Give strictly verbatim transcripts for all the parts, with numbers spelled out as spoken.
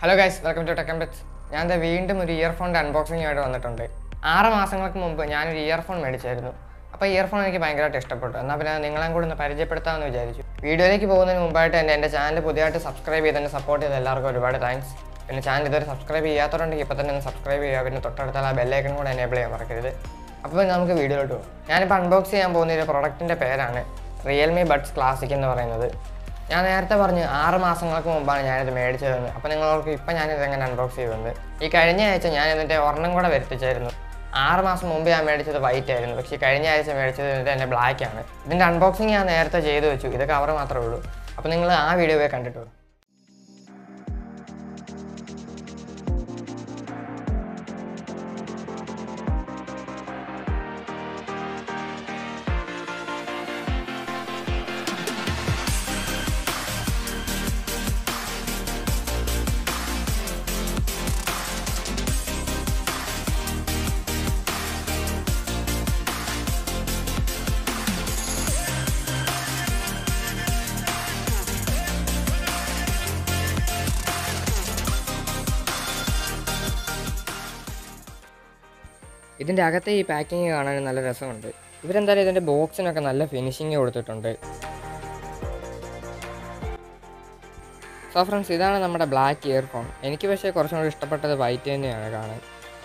Hello guys, welcome to Tech and Bits. ഞാൻ ദേ വീണ്ടും ഒരു ഇയർഫോണിൻ്റെ അൺബോക്സിംഗ് ആയിട്ട് വന്നിട്ടുണ്ട്. ആറ് മാസങ്ങൾക്ക് മുമ്പ് ഞാനൊരു ഇയർഫോൺ മേടിച്ചായിരുന്നു. അപ്പോൾ ഇയർഫോൺ എനിക്ക് ഭയങ്കരമായിട്ട് ഇഷ്ടപ്പെട്ടു. എന്നാൽ പിന്നെ നിങ്ങളെയും കൂടി ഒന്ന് പരിചയപ്പെടുത്താമെന്ന് വിചാരിച്ചു. വീഡിയോയിലേക്ക് പോകുന്നതിന് മുമ്പായിട്ട് തന്നെ എൻ്റെ ചാനൽ പുതിയതായിട്ട് സബ്സ്ക്രൈബ് ചെയ്ത് തന്നെ സപ്പോർട്ട് ചെയ്ത് എല്ലാവർക്കും ഒരുപാട് താങ്ക്സ്. പിന്നെ ചാനൽ ഇതുവരെ സബ്സ്ക്രൈബ് ചെയ്യാത്തതുണ്ടെങ്കിൽ ഇപ്പോൾ തന്നെ ഒന്ന് സബ്സ്ക്രൈബ് ചെയ്യുക. പിന്നെ തൊട്ടടുത്തുള്ള ആ ബെല്ലൈക്കൺ കൂടെ എനേബിൾ ചെയ്യാൻ മറക്കരുത്. അപ്പോൾ നമുക്ക് വീഡിയോയിലോട്ട് പോകും. ഞാനിപ്പോൾ അൺബോക്സ് ചെയ്യാൻ പോകുന്ന ഒരു പ്രൊഡക്റ്റിൻ്റെ പേരാണ് റിയൽമി ബഡ്സ് ക്ലാസിക് എന്ന് പറയുന്നത്. ഞാൻ നേരത്തെ പറഞ്ഞു ആറ് മാസങ്ങൾക്ക് മുമ്പാണ് ഞാനിത് മേടിച്ചതെന്ന്. അപ്പോൾ നിങ്ങൾക്ക് ഇപ്പം ഞാനിത് എങ്ങനെ അൺബോക്സ് ചെയ്യുന്നത്. ഈ കഴിഞ്ഞ ആഴ്ച ഞാൻ ഇതിൻ്റെ ഒരെണ്ണം കൂടെ വരുത്തിച്ചായിരുന്നു. ആറ് മാസം മുമ്പ് ഞാൻ മേടിച്ചത് വൈറ്റ് ആയിരുന്നു, പക്ഷേ കഴിഞ്ഞ ആഴ്ച മേടിച്ചത് ഇതിൻ്റെ തന്നെ ബ്ലാക്ക് ആണ്. ഇതിൻ്റെ അൺബോക്സിങ് ഞാൻ നേരത്തെ ചെയ്ത് വെച്ചു. ഇത് കവർ മാത്രമേ ഉള്ളൂ. അപ്പോൾ നിങ്ങൾ ആ വീഡിയോ പോയി കണ്ടിട്ടു. ഇതിൻ്റെ അകത്തെ ഈ പാക്കിങ് കാണാൻ നല്ല രസമുണ്ട്. ഇവരെന്തായാലും ഇതിൻ്റെ ബോക്സിനൊക്കെ നല്ല ഫിനിഷിങ് കൊടുത്തിട്ടുണ്ട്. സോ ഫ്രണ്ട്സ്, ഇതാണ് നമ്മുടെ ബ്ലാക്ക് ഇയർഫോൺ. എനിക്ക് പക്ഷേ കുറച്ചും കൂടി ഇഷ്ടപ്പെട്ടത് വൈറ്റ് തന്നെയാണ് കാണാൻ.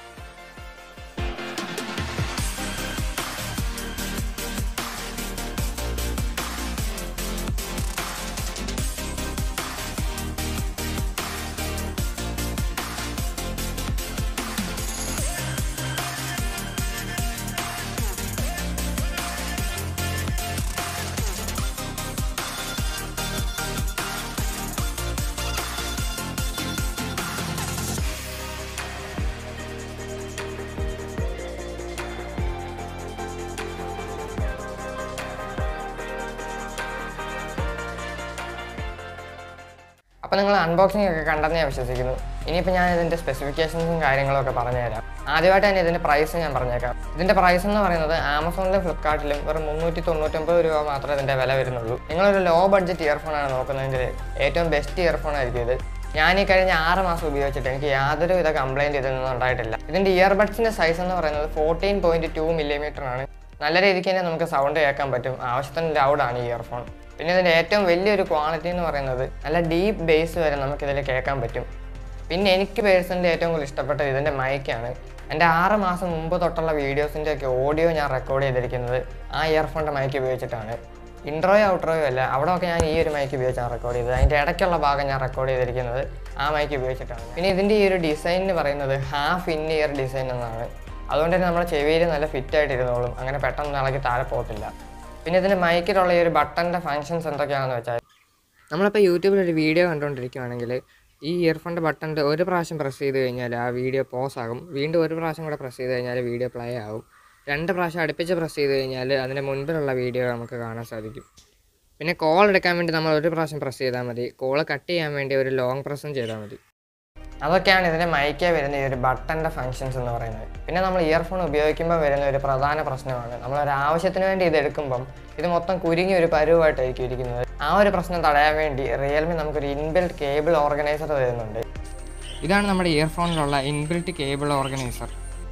അപ്പോൾ നിങ്ങൾ അൺബോക്സിംഗ് ഒക്കെ കണ്ടെന്ന് ഞാൻ വിശ്വസിക്കുന്നു. ഇനിയിപ്പോൾ ഞാൻ ഇതിൻ്റെ സ്പെസിഫിക്കേഷൻസും കാര്യങ്ങളൊക്കെ പറഞ്ഞുതരാം. ആദ്യമായിട്ട് തന്നെ ഇതിൻ്റെ പ്രൈസ് ഞാൻ പറഞ്ഞേക്കാം. ഇതിൻ്റെ പ്രൈസ് എന്ന് പറയുന്നത് ആമസോണിലും ഫ്ലിപ്കാർട്ടിലും വെറും മുന്നൂറ്റി തൊണ്ണൂറ്റൊമ്പത് രൂപ മാത്രമേ ഇതിൻ്റെ വില വരുന്നുള്ളൂ. നിങ്ങളൊരു ലോ ബഡ്ജറ്റ് ഇയർഫോണാണ് നോക്കുന്നതെങ്കിൽ ഏറ്റവും ബെസ്റ്റ് ഇയർഫോൺ ആയിരിക്കും ഇത്. ഞാൻ ഈ കഴിഞ്ഞ ആറ് മാസം ഉപയോഗിച്ചിട്ട് എനിക്ക് യാതൊരു വിധ കംപ്ലയിൻറ്റ് ഇതൊന്നും ഉണ്ടായിട്ടില്ല. ഇതിൻ്റെ ഇയർബഡ്സിൻ്റെ സൈസ് എന്ന് പറയുന്നത് ഫോർട്ടീൻ പോയിൻറ്റ് ടു മില്ലിമീറ്റർ ആണ്. നല്ല രീതിക്ക് തന്നെ നമുക്ക് സൗണ്ട് കേൾക്കാൻ പറ്റും. ആവശ്യത്തിന് ലൗഡാണ് ഈ ഇയർഫോൺ. പിന്നെ ഇതിൻ്റെ ഏറ്റവും വലിയൊരു ക്വാളിറ്റി എന്ന് പറയുന്നത് നല്ല ഡീപ്പ് ബേസ് വരെ നമുക്കിതിൽ കേൾക്കാൻ പറ്റും. പിന്നെ എനിക്ക് പേഴ്സണലി ഏറ്റവും കൂടുതൽ ഇഷ്ടപ്പെട്ടത് ഇതിൻ്റെ മൈക്കാണ്. എൻ്റെ ആറ് മാസം മുമ്പ് തൊട്ടുള്ള വീഡിയോസിൻ്റെ ഒക്കെ ഓഡിയോ ഞാൻ റെക്കോർഡ് ചെയ്തിരിക്കുന്നത് ആ ഇയർഫോണിൻ്റെ മൈക്ക് ഉപയോഗിച്ചിട്ടാണ്. ഇൻട്രോയോ ഔട്ട്രോയോ അല്ല, അവിടെയൊക്കെ ഞാൻ ഈ ഒരു മൈക്ക് ഉപയോഗിച്ചാണ് റെക്കോർഡ് ചെയ്തത്. അതിൻ്റെ ഇടയ്ക്കുള്ള ഭാഗം ഞാൻ റെക്കോർഡ് ചെയ്തിരിക്കുന്നത് ആ മൈക്ക് ഉപയോഗിച്ചിട്ടാണ്. പിന്നെ ഇതിൻ്റെ ഈ ഒരു ഡിസൈൻ എന്ന് പറയുന്നത് ഹാഫ് ഇൻ ഇയർ ഡിസൈൻ എന്നാണ്. അതുകൊണ്ട് തന്നെ നമ്മുടെ ചെവിയിൽ നല്ല ഫിറ്റായിട്ട് ഇരുന്നോളും. അങ്ങനെ പെട്ടെന്ന് ഇളകി താഴെ പോകത്തില്ല. പിന്നെ ഇതിൻ്റെ മൈക്കിലുള്ള ഈ ഒരു ബട്ടൻ്റെ ഫങ്ഷൻസ് എന്തൊക്കെയാണെന്ന് വെച്ചാൽ, നമ്മളിപ്പോൾ യൂട്യൂബിൽ ഒരു വീഡിയോ കണ്ടുകൊണ്ടിരിക്കുകയാണെങ്കിൽ ഈ ഇയർഫോണിൻ്റെ ബട്ടൻ്റെ ഒരു പ്രാവശ്യം പ്രസ് ചെയ്ത് കഴിഞ്ഞാൽ ആ വീഡിയോ പോസ് ആകും. വീണ്ടും ഒരു പ്രാവശ്യം കൂടെ പ്രസ് ചെയ്ത് കഴിഞ്ഞാൽ വീഡിയോ പ്ലേ ആകും. രണ്ട് പ്രാവശ്യം അടുപ്പിച്ച് പ്രസ് ചെയ്ത് കഴിഞ്ഞാൽ അതിൻ്റെ മുൻപിലുള്ള വീഡിയോ നമുക്ക് കാണാൻ സാധിക്കും. പിന്നെ കോൾ എടുക്കാൻ വേണ്ടി നമ്മൾ ഒരു പ്രാവശ്യം പ്രസ് ചെയ്താൽ മതി. കോൾ കട്ട് ചെയ്യാൻ വേണ്ടി ഒരു ലോങ് പ്രസ്സും ചെയ്താൽ മതി. അതൊക്കെയാണ് ഇതിൻ്റെ മൈക്കേ വരുന്ന ഈ ഒരു ബട്ടൻ്റെ ഫങ്ഷൻസ് എന്ന് പറയുന്നത്. പിന്നെ നമ്മൾ ഇയർഫോൺ ഉപയോഗിക്കുമ്പോൾ വരുന്ന ഒരു പ്രധാന പ്രശ്നമാണ്, നമ്മളൊരു ആവശ്യത്തിന് വേണ്ടി ഇത് എടുക്കുമ്പം ഇത് മൊത്തം കുരുങ്ങി ഒരു പരുവായിട്ടായിരിക്കും ഇരിക്കുന്നത്. ആ ഒരു പ്രശ്നം തടയാൻ വേണ്ടി റിയൽമി നമുക്കൊരു ഇൻബിൽറ്റ് കേബിൾ ഓർഗനൈസർ തരുന്നുണ്ട്. ഇതാണ് നമ്മുടെ ഇയർഫോണിലുള്ള ഇൻബിൽറ്റ് കേബിൾ ഓർഗനൈസർ.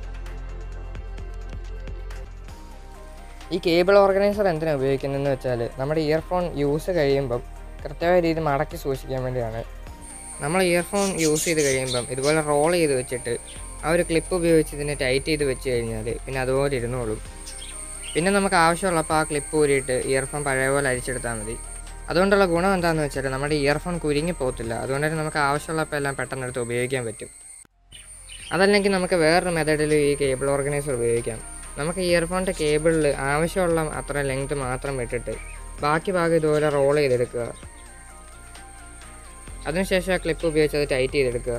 ഈ കേബിൾ ഓർഗനൈസർ എന്തിനാണ് ഉപയോഗിക്കുന്നതെന്ന് വെച്ചാൽ, നമ്മുടെ ഇയർഫോൺ യൂസ് കഴിയുമ്പം കൃത്യമായ രീതിയിൽ മടക്കി സൂക്ഷിക്കാൻ വേണ്ടിയാണ്. നമ്മൾ ഇയർഫോൺ യൂസ് ചെയ്ത് കഴിയുമ്പം ഇതുപോലെ റോൾ ചെയ്ത് വെച്ചിട്ട് ആ ഒരു ക്ലിപ്പ് ഉപയോഗിച്ച് ഇതിനെ ടൈറ്റ് ചെയ്ത് വെച്ച് കഴിഞ്ഞാൽ പിന്നെ അതുപോലെ ഇരുന്നോളും. പിന്നെ നമുക്ക് ആവശ്യമുള്ളപ്പോൾ ആ ക്ലിപ്പ് ഊരിയിട്ട് ഇയർഫോൺ പഴയ പോലെ അരിച്ചെടുത്താൽ മതി. അതുകൊണ്ടുള്ള ഗുണം എന്താണെന്ന് വെച്ചാൽ നമ്മുടെ ഇയർഫോൺ കുരുങ്ങി പോകത്തില്ല. അതുകൊണ്ട് തന്നെ നമുക്ക് ആവശ്യമുള്ളപ്പോൾ എല്ലാം പെട്ടെന്ന് എടുത്ത് ഉപയോഗിക്കാൻ പറ്റും. അതല്ലെങ്കിൽ നമുക്ക് വേറൊരു മെത്തേഡിൽ ഈ കേബിൾ ഓർഗനൈസർ ഉപയോഗിക്കാം. നമുക്ക് ഇയർഫോണിൻ്റെ കേബിളിൽ ആവശ്യമുള്ള അത്ര ലെങ്ത് മാത്രം ഇട്ടിട്ട് ബാക്കി ഭാഗം ഇതുപോലെ റോൾ ചെയ്തെടുക്കുക. അതിനുശേഷം ആ ക്ലിപ്പ് ഉപയോഗിച്ച് അത് ടൈറ്റ് ചെയ്തെടുക്കുക.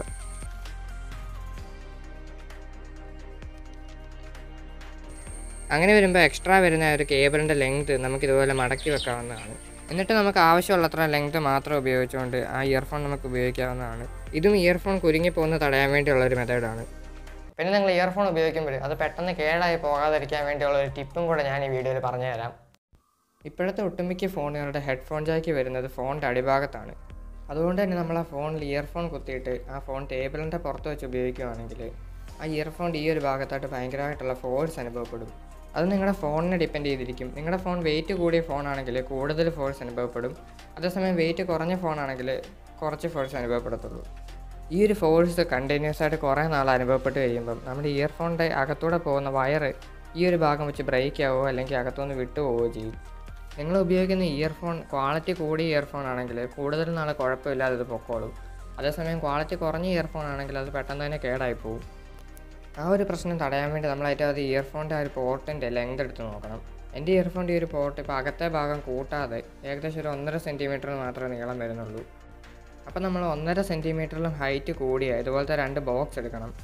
അങ്ങനെ വരുമ്പോൾ എക്സ്ട്രാ വരുന്ന ഒരു കേബിളിൻ്റെ ലെങ്ത് നമുക്കിതുപോലെ മടക്കി വെക്കാവുന്നതാണ്. എന്നിട്ട് നമുക്ക് ആവശ്യമുള്ളത്ര ലെങ്ത് മാത്രം ഉപയോഗിച്ചുകൊണ്ട് ആ ഇയർഫോൺ നമുക്ക് ഉപയോഗിക്കാവുന്നതാണ്. ഇതും ഇയർഫോൺ കുരുങ്ങി പോകുന്ന തടയാൻ വേണ്ടിയുള്ള ഒരു മെത്തേഡാണ്. പിന്നെ നിങ്ങൾ ഇയർഫോൺ ഉപയോഗിക്കുമ്പോൾ അത് പെട്ടെന്ന് കേടായി പോകാതിരിക്കാൻ വേണ്ടിയുള്ള ഒരു ടിപ്പും കൂടെ ഞാൻ ഈ വീഡിയോയിൽ പറഞ്ഞുതരാം. ഇപ്പോഴത്തെ ഒട്ടുമിക്ക ഫോണുകളുടെ ഹെഡ്ഫോൺ ജാക്ക് വരുന്നത് ഫോണിൻ്റെ അടിഭാഗത്താണ്. അതുകൊണ്ട് തന്നെ നമ്മൾ ആ ഫോണിൽ ഇയർഫോൺ കുത്തിയിട്ട് ആ ഫോൺ ടേബിളിൻ്റെ പുറത്ത് വെച്ച് ഉപയോഗിക്കുകയാണെങ്കിൽ ആ ഇയർഫോണിൻ്റെ ഈ ഒരു ഭാഗത്തായിട്ട് ഭയങ്കരമായിട്ടുള്ള ഫോഴ്സ് അനുഭവപ്പെടും. അത് നിങ്ങളുടെ ഫോണിനെ ഡിപ്പെൻഡ് ചെയ്തിരിക്കും. നിങ്ങളുടെ ഫോൺ വെയിറ്റ് കൂടിയ ഫോണാണെങ്കിൽ കൂടുതൽ ഫോഴ്സ് അനുഭവപ്പെടും, അതേസമയം വെയിറ്റ് കുറഞ്ഞ ഫോണാണെങ്കിൽ കുറച്ച് ഫോഴ്സ് അനുഭവപ്പെടത്തുള്ളൂ. ഈ ഒരു ഫോഴ്സ് കണ്ടിന്യൂസ് ആയിട്ട് കുറേ നാൾ അനുഭവപ്പെട്ട് കഴിയുമ്പം നമ്മുടെ ഇയർഫോണിൻ്റെ അകത്തൂടെ പോകുന്ന വയർ ഈ ഒരു ഭാഗം വെച്ച് ബ്രേക്ക് ആവുകയോ അല്ലെങ്കിൽ അകത്തുനിന്ന് വിട്ടു പോവുകയോ ചെയ്യും. നിങ്ങൾ ഉപയോഗിക്കുന്ന ഇയർഫോൺ ക്വാളിറ്റി കൂടിയ ഇയർഫോൺ ആണെങ്കിൽ കൂടുതൽ നാൾ കുഴപ്പമില്ലാതെ ഇത് പൊക്കോളും. അതേസമയം ക്വാളിറ്റി കുറഞ്ഞ ഇയർഫോൺ ആണെങ്കിൽ അത് പെട്ടെന്ന് തന്നെ കേടായി പോകും. ആ ഒരു പ്രശ്നം തടയാൻ വേണ്ടി നമ്മളായിട്ട് അത് ഇയർഫോണിൻ്റെ ആ ഒരു പോർട്ടിൻ്റെ ലെങ്ത് എടുത്ത് നോക്കണം. എൻ്റെ ഇയർഫോണിൻ്റെ ഈ ഒരു പോർട്ട് ഇപ്പോൾ അകത്തെ ഭാഗം കൂട്ടാതെ ഏകദേശം ഒരു ഒന്നര സെൻറ്റിമീറ്റർ മാത്രമേ നീളം വരുന്നുള്ളൂ. അപ്പോൾ നമ്മൾ ഒന്നര സെൻറ്റിമീറ്ററിലും ഹൈറ്റ് കൂടിയ ഇതുപോലത്തെ രണ്ട് ബോക്സ് എടുക്കണം.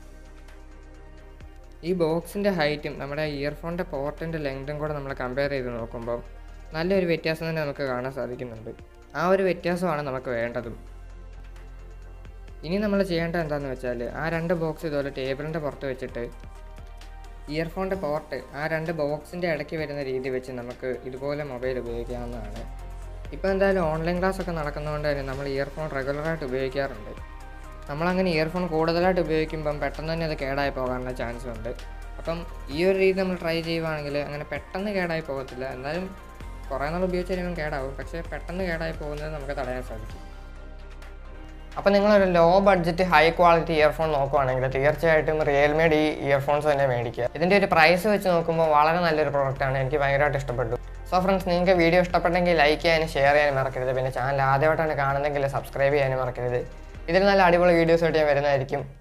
ഈ ബോക്സിൻ്റെ ഹൈറ്റും നമ്മുടെ ഇയർഫോണിൻ്റെ പോർട്ടിൻ്റെ ലെങ്തും കൂടെ നമ്മൾ കമ്പയർ ചെയ്ത് നോക്കുമ്പോൾ നല്ലൊരു വ്യത്യാസം തന്നെ നമുക്ക് കാണാൻ സാധിക്കുന്നുണ്ട്. ആ ഒരു വ്യത്യാസമാണ് നമുക്ക് വേണ്ടതും. ഇനി നമ്മൾ ചെയ്യേണ്ടത് എന്താണെന്ന് വെച്ചാൽ ആ രണ്ട് ബോക്സ് ഇതുപോലെ ടേബിളിൻ്റെ പുറത്ത് വെച്ചിട്ട് ഇയർഫോണിൻ്റെ പോർട്ട് ആ രണ്ട് ബോക്സിൻ്റെ ഇടയ്ക്ക് വരുന്ന രീതി വെച്ച് നമുക്ക് ഇതുപോലെ മൊബൈൽ ഉപയോഗിക്കാവുന്നതാണ്. ഇപ്പോൾ എന്തായാലും ഓൺലൈൻ ക്ലാസ് ഒക്കെ നടക്കുന്നതുകൊണ്ട് തന്നെ നമ്മൾ ഇയർഫോൺ റെഗുലറായിട്ട് ഉപയോഗിക്കാറുണ്ട്. നമ്മളങ്ങനെ ഇയർഫോൺ കൂടുതലായിട്ട് ഉപയോഗിക്കുമ്പം പെട്ടെന്ന് തന്നെ അത് കേടായി പോകാനുള്ള ചാൻസ് ഉണ്ട്. അപ്പം ഈ ഒരു രീതി നമ്മൾ ട്രൈ ചെയ്യുവാണെങ്കിൽ അങ്ങനെ പെട്ടെന്ന് കേടായി പോകത്തില്ല. എന്നാലും കുറേ നാൾ ഉപയോഗിച്ച് കഴിയുമ്പോൾ കേടാവും, പക്ഷേ പെട്ടെന്ന് കേടായി പോകുന്നത് നമുക്ക് തടയാൻ സാധിക്കും. അപ്പോൾ നിങ്ങളൊരു low budget high quality earphone നോക്കുവാണെങ്കിൽ തീർച്ചയായിട്ടും റിയൽമിയുടെ ഈ ഇയർഫോൺസ് തന്നെ മേടിക്കുക. ഇതിൻ്റെ ഒരു പ്രൈസ് വെച്ച് നോക്കുമ്പോൾ വളരെ നല്ലൊരു പ്രോഡക്റ്റാണ്, എനിക്ക് ഭയങ്കരമായിട്ട് ഇഷ്ടപ്പെട്ടു. സോ ഫ്രണ്ട്സ്, നിങ്ങൾക്ക് വീഡിയോ ഇഷ്ടപ്പെട്ടെങ്കിൽ ലൈക്ക് ചെയ്യാനും ഷെയർ ചെയ്യാനും മറക്കരുത്. പിന്നെ ചാനൽ ആദ്യമായിട്ടാണ് കാണുന്നതെങ്കിൽ സബ്സ്ക്രൈബ് ചെയ്യാനും മറക്കരുത്. ഇതിൽ നല്ല അടിപൊളി വീഡിയോസ് ആയിട്ട് ഞാൻ വരുന്നതായിരിക്കും.